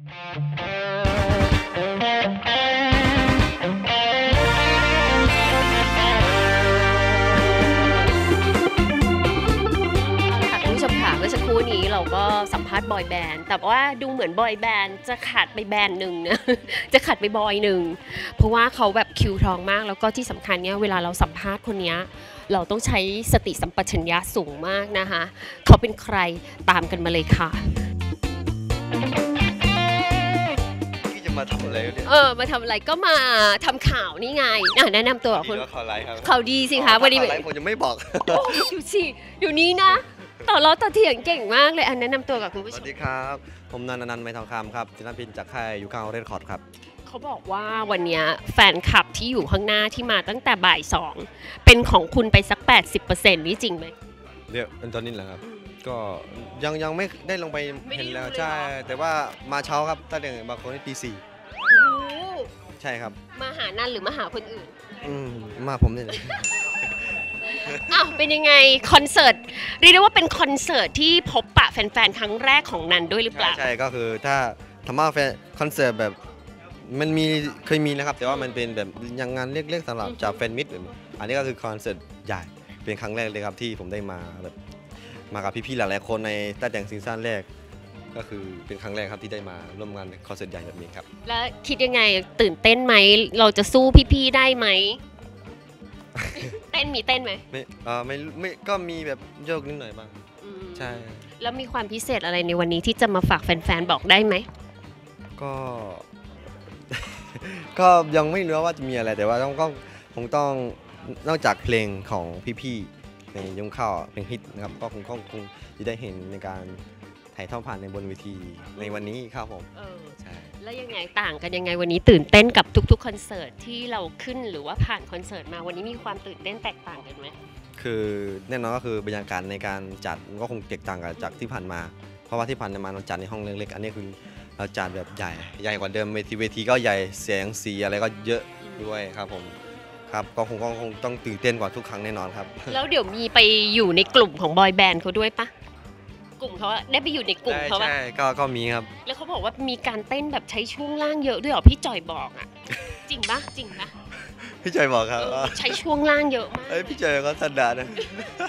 คุณผู้ชมค่ะเมื่อสักครู่นี้เราก็สัมภาษณ์บอยแบนด์แต่ว่าดูเหมือนบอยแบนด์จะขาดไปแบนด์หนึ่งนะ จะขาดไปบอยหนึ่งเพราะว่าเขาแบบคิวทองมากแล้วก็ที่สำคัญเนี่ยเวลาเราสัมภาษณ์คนนี้เราต้องใช้สติสัมปชัญญะสูงมากนะคะเขาเป็นใครตามกันมาเลยค่ะที่จะมาทำอะไรเนี่ยมาทำอะไรก็มาทำข่าวนี่ไงแนะนำตัวคุณข่าวอะไรครับข่าวดีสิคะวันนี้ข่าวอะไรผมยังไม่บอกอยู่สิอยู่นี้นะต่อล้อต่อเถียงเก่งมากเลยแนะนำตัวกับคุณผู้ชมสวัสดีครับผมนันท์ไม้ทองคำครับศิลปินจากค่ายยูคาเรคคอร์ดครับเขาบอกว่าวันนี้แฟนคลับที่อยู่ข้างหน้าที่มาตั้งแต่บ่าย2เป็นของคุณไปสัก 80% นี่จริงไหมเดี๋ยวตอนนี้แหละครับก็ยังไม่ได้ลงไปเห็นแล้วใช่แต่ว่ามาเช้าครับตั้งแต่บางคนตี 4ใช่ครับมาหานั่นหรือมาหาคนอื่นมาผมนี่แหละอ้าวเป็นยังไงคอนเสิร์ตเรียกได้ว่าเป็นคอนเสิร์ตที่พบปะแฟนๆครั้งแรกของนันด้วยหรือเปล่าใช่ก็คือถ้าทำมาแฟนคอนเสิร์ตแบบมันเคยมีนะครับแต่ว่ามันเป็นแบบยังงานเล็กๆสำหรับจากแฟนมิตรอันนี้ก็คือคอนเสิร์ตใหญ่เป็นครั้งแรกเลยครับที่ผมได้มาแบบมากับพี่ๆหลายๆคนในตั้งแต่ซีซั่นแรกก็คือเป็นครั้งแรกครับที่ได้มาร่วมงานคอนเสิร์ตใหญ่แบบนี้ครับแล้วคิดยังไงตื่นเต้นไหมเราจะสู้พี่ๆได้ไหมเต้นไหมไม่ก็มีแบบโยกนิดหน่อยบ้างใช่แล้วมีความพิเศษอะไรในวันนี้ที่จะมาฝากแฟนๆบอกได้ไหมก็ยังไม่รู้ว่าจะมีอะไรแต่ว่าคงต้องนอกจากเพลงของพี่ๆในยงข้าวเพลงฮิตนะครับก็คงจะได้เห็นในการถ่ายทอดผ่านในบนเวทีในวันนี้ครับผมใช่แล้วยังไงต่างกันยังไงวันนี้ตื่นเต้นกับทุกๆคอนเสิร์ตที่เราขึ้นหรือว่าผ่านคอนเสิร์ตมาวันนี้มีความตื่นเต้นแตกต่างกันไหมคือแน่นอนก็คือบรรยากาศในการจัดก็คงแตกต่างกันจากที่ผ่านมาเพราะว่าที่ผ่านมาเราจัดในห้องเล็กๆอันนี้คือเราจัดแบบใหญ่กว่าเดิมเวทีก็ใหญ่เสียงสีอะไรก็เยอะด้วยครับผมครับก็คงต้องตื่นเต้นกว่าทุกครั้งแน่นอนครับแล้วเดี๋ยวมีไปอยู่ในกลุ่มของบอยแบนด์เขาด้วยปะกลุ่มเขาได้ไปอยู่ในกลุ่มเขาปะใช่ก็มีครับแล้วเขาบอกว่ามีการเต้นแบบใช้ช่วงล่างเยอะด้วยเหรอพี่จอยบอกอ่ะจริงปะพี่จอยบอกครับใช้ช่วงล่างเยอะมากพี่จอยก็สันดานนะ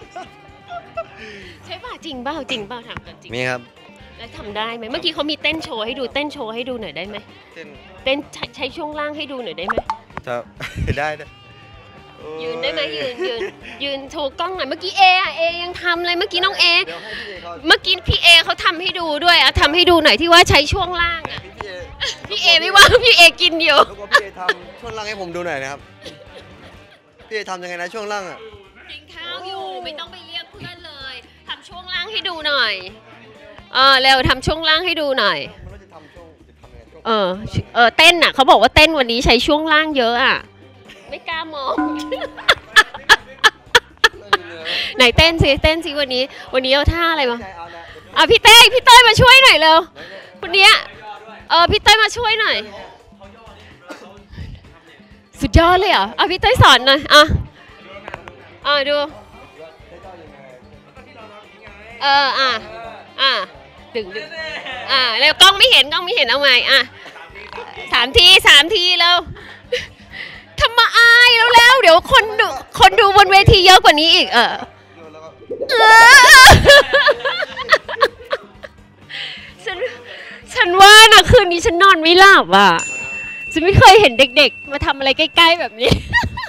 ใช่ป่ะจริงเปล่าถามกันจริงมีครับแล้วทำได้ไหมเมื่อกี้เขามีเต้นโชว์ให้ดูหน่อยได้ไหมเต้นใช้ช่วงล่างให้ดูหน่อยได้ไหมครับได้ยืนได้ไหมยืนโชว์กล้องหน่อยเมื่อกี้เอยังทำเลยเมื่อกี้น้องเอเมื่อกี้พี่เอเขาทำให้ดูด้วยทำให้ดูหน่อยที่ว่าใช้ช่วงล่างพี่เอไม่ว่าพี่เอกินอยู่พี่เอทำช่วงล่างให้ผมดูหน่อยนะครับพี่เอทำยังไงนะช่วงล่างกินข้าวอยู่ไม่ต้องไปเรียกเพื่อนเลยทำช่วงล่างให้ดูหน่อยเร็วทำช่วงล่างให้ดูหน่อยเต้นเขาบอกว่าเต้นวันนี้ใช้ช่วงล่างเยอะไม่กล้ามองไหนเต้นสิวันนี้เอาท่าอะไรมาพี่เต้ยมาช่วยหน่อยเร็วคนนี้พี่เต้ยมาช่วยหน่อยสุดยอดเลยพี่เต้ยสอนหน่อยดูดึงแล้วกล้องไม่เห็นเอาใหม่3 ทีแล้วทำมาอายแล้วเดี๋ยวคนดูบนเวทีเยอะกว่านี้อีกฉันว่านะคืนนี้ฉันนอนไม่หลับฉันไม่เคยเห็นเด็กๆมาทำอะไรใกล้ๆแบบนี้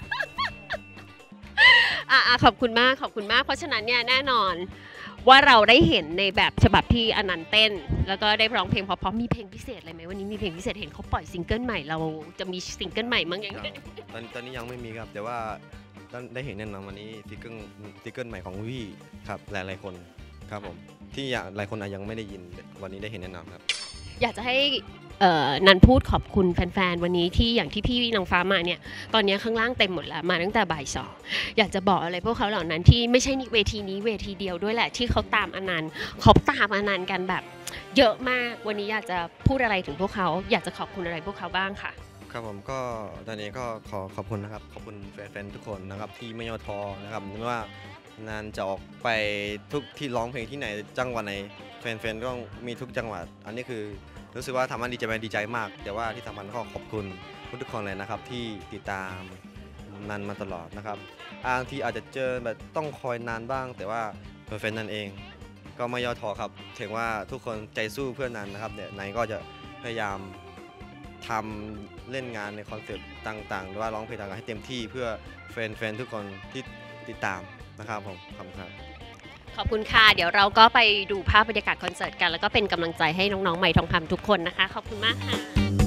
ขอบคุณมากเพราะฉะนั้นเนี่ยแน่นอนว่าเราได้เห็นในแบบฉบับที่อนันต์เต้นแล้วก็ได้ร้องเพลงเพราะมีเพลงพิเศษอะไรไหมวันนี้มีเพลงพิเศษเห็นเขาปล่อยซิงเกิลใหม่เราจะมีซิงเกิลใหม่มั้งยังตอนนี้ยังไม่มีครับแต่ว่าได้เห็นแน่นอนวันนี้ซิงเกิลใหม่ของวี่ครับหลายคนครับผมที่หลายคนยังไม่ได้ยินวันนี้ได้เห็นแน่นอนครับอยากจะให้นันพูดขอบคุณแฟนๆวันนี้ที่อย่างที่พี่นางฟ้ามาเนี่ยตอนนี้ข้างล่างเต็มหมดแล้วมาตั้งแต่บ่าย2อยากจะบอกอะไรพวกเขาเหล่านั้นที่ไม่ใช่เวทีนี้เวทีเดียวด้วยแหละที่เขาตามอนันต์เขาตามอนันต์กันแบบเยอะมากวันนี้อยากจะพูดอะไรถึงพวกเขาอยากจะขอบคุณอะไรพวกเขาบ้างค่ะครับผมก็ตอนนี้ก็ขอบคุณนะครับขอบคุณแฟนๆทุกคนนะครับที่ไม่ย่อท้อนะครับไม่ว่านานจะออกไปทุกที่ร้องเพลงที่ไหนจังหวัดไหนแฟนๆก็มีทุกจังหวัดอันนี้คือรู้สึกว่าทำมันดีใจมาก แต่ว่าที่สำคัญก็ขอบคุณทุกคนเลยนะครับที่ติดตามนันมาตลอดนะครับบางทีอาจจะเจอแบบต้องคอยนานบ้าง แต่ว่าแฟนๆนันเองก็ไม่ย่อท้อครับถึงว่าทุกคนใจสู้เพื่อนนันนะครับเนี่ยนันก็จะพยายามทำเล่นงานในคอนเสิร์ตต่างๆหรือว่าร้องเพลงต่างๆให้เต็มที่เพื่อแฟนๆทุกคนที่ติดตามนะครับผมขอบคุณครับขอบคุณค่ะ เดี๋ยวเราก็ไปดูภาพบรรยากาศคอนเสิร์ตกัน แล้วก็เป็นกำลังใจให้น้องๆใหม่ทองคำทุกคนนะคะ ขอบคุณมากค่ะ